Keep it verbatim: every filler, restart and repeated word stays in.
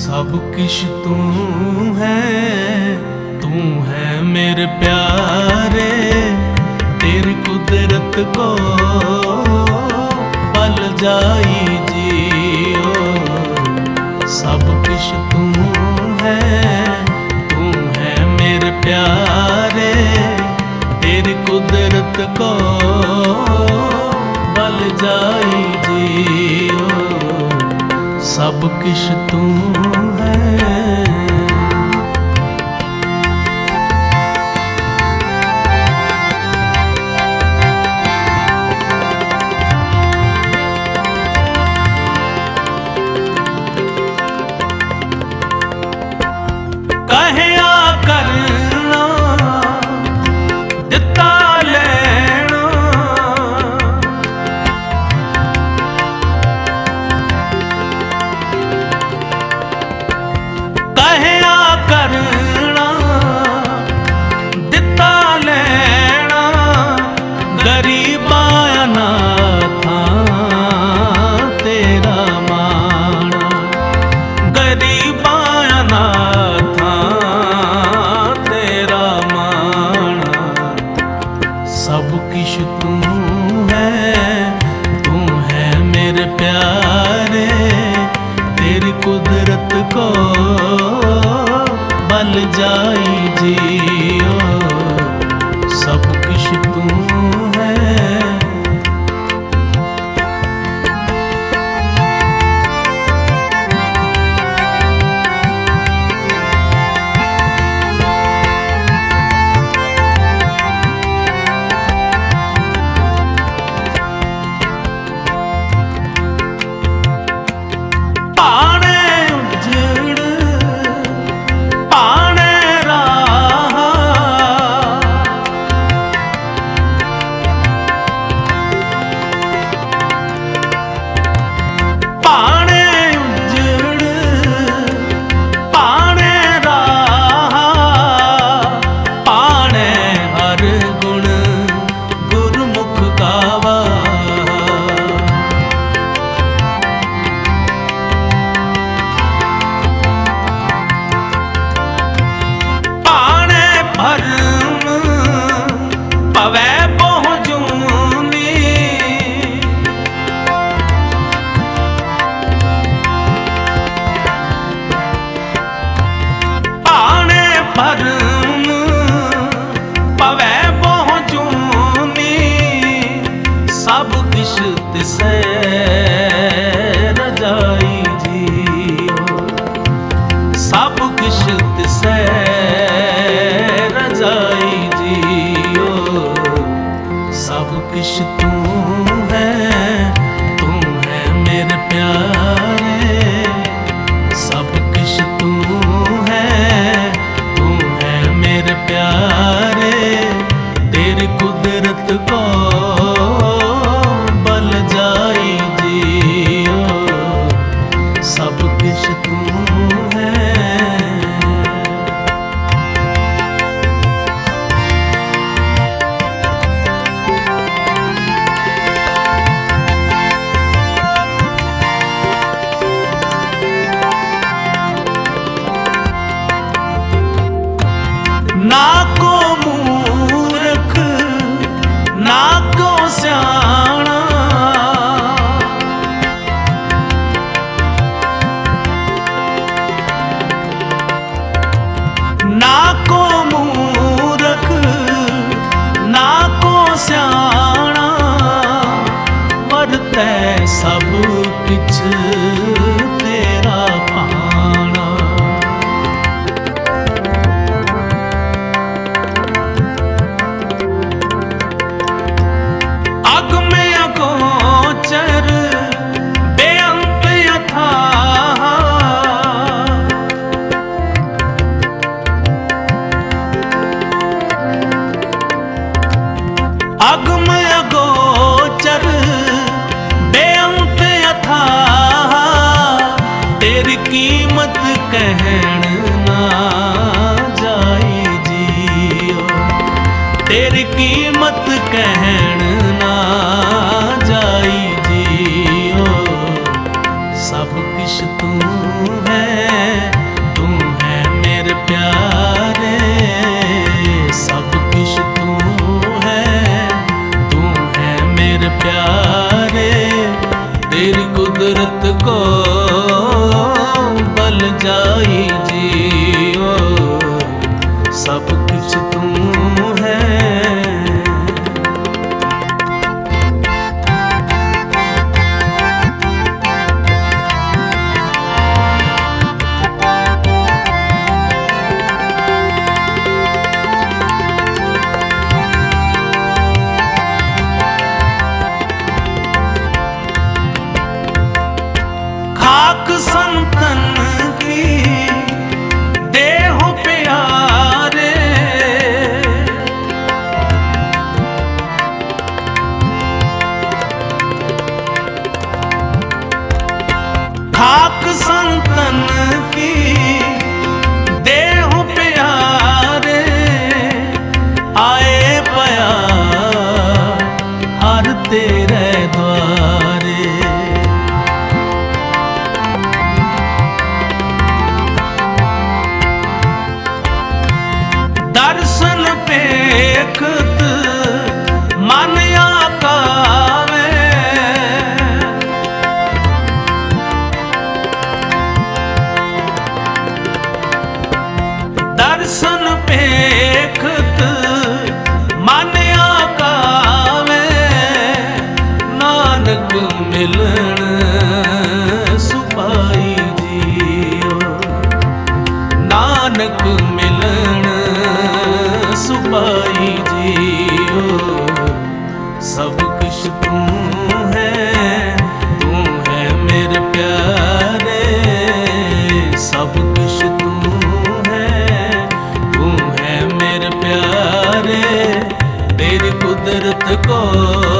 सब किश तू है, तू है मेरे प्यारे। तेरी कुदरत को पल जाई जियो। सब किश तू है, तू है मेरे प्यारे। तेरी कुदरत को पल जाई जियो। सब किश तू है। कहया करना दिता लेना, कहया करना दिता लेना। गरीबां ना था तेरा माना, गरीबां ना था तेरा माना। सब किश तू है, तू है मेरे प्यारे। तेरी कुदरत को बल जाई जियो। सब किश तू है। पाने उजड़ पाने राह, पाने उजड़ पाने राह। पाने हर गुण गुरमुख गावा। भरम पवै पहुँचूनी, पाने भरम पवै पहुँचूनी। सब किश तिसै रजाई जियो। सब किश तिसै रजाई जियो। सब किश तू है, तू है मेरे प्यारे। सब किश तू है, तू है मेरे प्यारे। तेरी कुदरत को बल जाई जियो। सब किश तू है। ना को मूर्ख ना को स्याणा, ना को मूर्ख ना को स्याणा। वरतै सब किछ तेरा पाना। अग में अगोचर बेअंत अथाह। अग में अगोचर बेअंत अथाह। तेरी कीमत कहन ना जाई जियो। तेरी कीमत कहन ना जाई जियो। सब किश तू है, कुदरत को बल जाई जियो, सब कुछ तू है। खाक संतन की देह प्यारे, खाक संतन की देह प्यारे, आए पया हर तेरे द्वारे। दर्शन पेखत मन आकावे, दर्शन पेखत मन आकावे, नानक मिलन सुपाई जियो, नानक मिलन सुपाई जियो, सब कुछ तू है, तू है मेरे प्यारे, सब कुछ तू है, तू है मेरे प्यारे, तेरी कुदरत को